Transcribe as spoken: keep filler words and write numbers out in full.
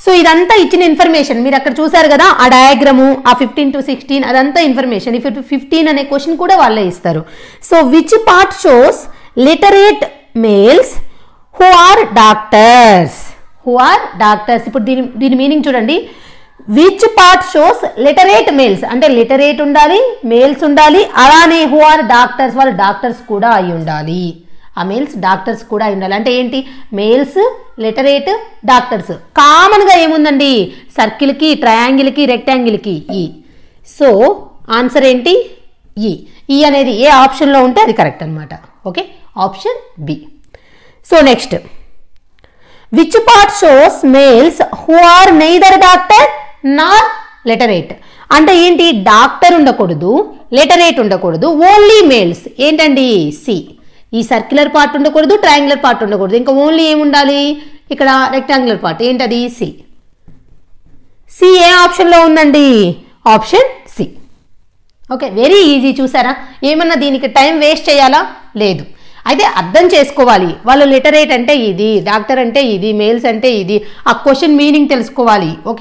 So ఇదంతా ఇచ్చిన information మీరు అక్కడ చూసారు కదా, ఆ డయాగ్రాము, ఆ ఫిఫ్టీన్ టు సిక్స్టీన్ అదంతా ఇన్ఫర్మేషన్. ఇఫ్ ఫిఫ్టీన్ అనే క్వశ్చన్ కూడా వాళ్ళే ఇస్తారు. So which part shows literate males who are doctors, who are doctors. ఇప్పుడు దీని దీని మీనింగ్ చూడండి. Which part shows literate males అంటే లిటరేట్ ఉండాలి, మేల్స్ ఉండాలి, అలానే హూ ఆర్ డాక్టర్స్ వాళ్ళు డాక్టర్స్ కూడా అయి ఉండాలి. ఆ మేల్స్ డాక్టర్స్ కూడా అయి ఉండాలి. అంటే ఏంటి, మేల్స్ లిటరేట్ డాక్టర్స్. కామన్గా ఏముందండి, సర్కిల్కి ట్రయాంగిల్కి రెక్టాంగిల్కి ఈ. సో ఆన్సర్ ఏంటి, ఈ. ఈ అనేది ఏ ఆప్షన్లో ఉంటే అది కరెక్ట్ అనమాట. Okay, option B. So next, which part shows males who are neither doctor not literate. అంటే ఏంటి, డాక్టర్ ఉండకూడదు, లిటరేట్ ఉండకూడదు, ఓన్లీ మేల్స్. ఏంటండి, సి. ఈ సర్క్యులర్ పార్ట్ ఉండకూడదు, ట్రయాంగులర్ పార్ట్ ఉండకూడదు, ఇంకా ఓన్లీ ఏముండాలి ఇక్కడ, రెక్టాంగులర్ పార్ట్. ఏంటది, సి. సి ఏ ఆప్షన్లో ఉందండి, option C. Okay, very easy. చూసారా, ఏమన్నా దీనికి టైం వేస్ట్ చేయాలా, లేదు. అయితే అర్థం చేసుకోవాలి, వాళ్ళు లిటరేట్ అంటే ఇది, డాక్టర్ అంటే ఇది, మేల్స్ అంటే ఇది, ఆ క్వశ్చన్ మీనింగ్ తెలుసుకోవాలి. ఓకే.